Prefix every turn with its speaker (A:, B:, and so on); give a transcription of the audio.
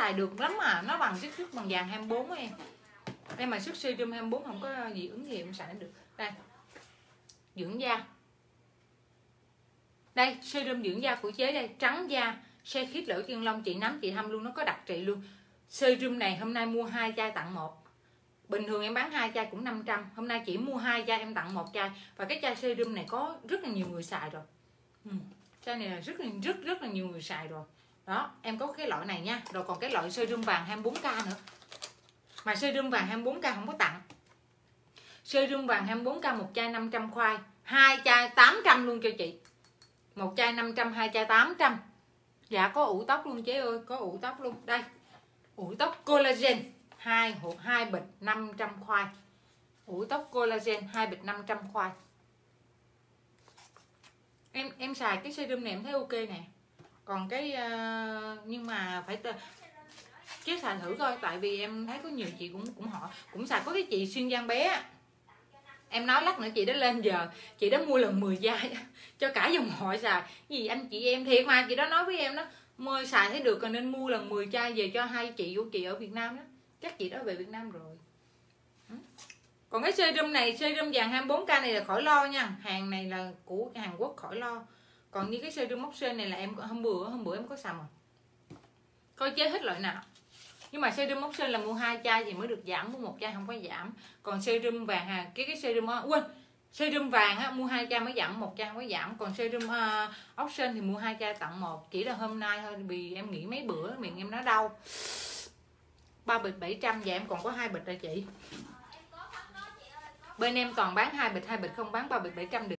A: xài được lắm mà, nó bằng sức bằng vàng 24 em. Đây mà sức serum 24 không có gì ứng gì em xài được. Đây, dưỡng da. Đây, serum dưỡng da của Chế đây, trắng da, se khít lỗ chân lông, chị nắm chị thăm luôn, nó có đặc trị luôn. Serum này hôm nay mua 2 chai tặng 1. Bình thường em bán 2 chai cũng 500, hôm nay chỉ mua 2 chai em tặng 1 chai. Và cái chai serum này có rất là nhiều người xài rồi. Chai này là rất là nhiều người xài rồi. Đó, em có cái loại này nha. Rồi còn cái loại serum vàng 24k nữa. Mà serum vàng 24k không có tặng. Serum vàng 24k một chai 500 khoai, 2 chai 800 luôn cho chị. Một chai 500, 2 chai 800. Dạ có ủ tóc luôn Chế ơi, có ủ tóc luôn. Đây, ủ tóc collagen 2 bịch 500 khoai. Ủ tóc collagen 2 bịch 500 khoai. Em xài cái serum này em thấy ok nè. Còn cái nhưng mà phải Chế xài thử coi, tại vì em thấy có nhiều chị cũng hỏi, cũng xài. Có cái chị xuyên giang bé, em nói lát nữa chị đó lên giờ, chị đó mua lần 10 chai cho cả dòng họ xài. Gì anh chị em thiệt mà, chị đó nói với em đó, mời xài thấy được rồi nên mua lần 10 chai về cho hai chị của chị ở Việt Nam đó. Chắc chị đó về Việt Nam rồi. Còn cái serum này, serum vàng 24k này là khỏi lo nha, hàng này là của Hàn Quốc, khỏi lo. Còn như cái serum móc sơn này là em hôm bữa em có xài mà. Coi Chế hết loại nào. Nhưng mà serum móc sơn là mua 2 chai thì mới được giảm, mua 1 chai không có giảm. Còn serum vàng cái serum quên, serum vàng á, mua 2 chai mới giảm, 1 chai không có giảm. Còn serum ốc sên thì mua 2 chai tặng 1. Chỉ là hôm nay thôi vì em nghỉ mấy bữa miệng em nó đau. 3 bịch 700 và em còn có 2 bịch rồi chị. Bên em toàn bán 2 bịch không bán 3 bịch 700 được.